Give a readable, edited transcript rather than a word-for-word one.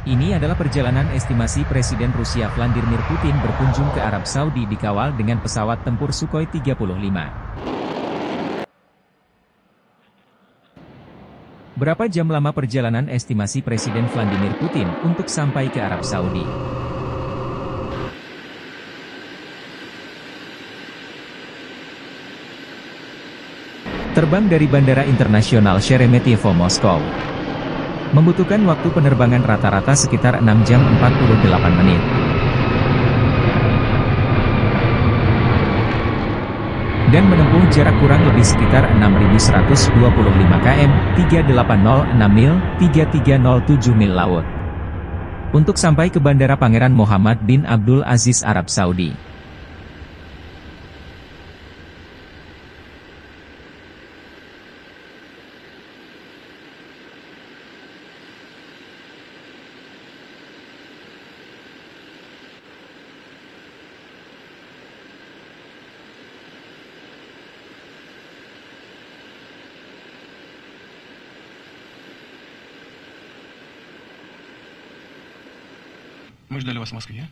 Ini adalah perjalanan estimasi Presiden Rusia Vladimir Putin berkunjung ke Arab Saudi dikawal dengan pesawat tempur Sukhoi 35. Berapa jam lama perjalanan estimasi Presiden Vladimir Putin untuk sampai ke Arab Saudi? Terbang dari Bandara Internasional Sheremetyevo, Moskow. Membutuhkan waktu penerbangan rata-rata sekitar 6 jam 48 menit. Dan menempuh jarak kurang lebih sekitar 6.125 km, 3806 mil, 3307 mil laut. Untuk sampai ke Bandara Pangeran Muhammad bin Abdul Aziz Arab Saudi. Мы ждали вас в Москве.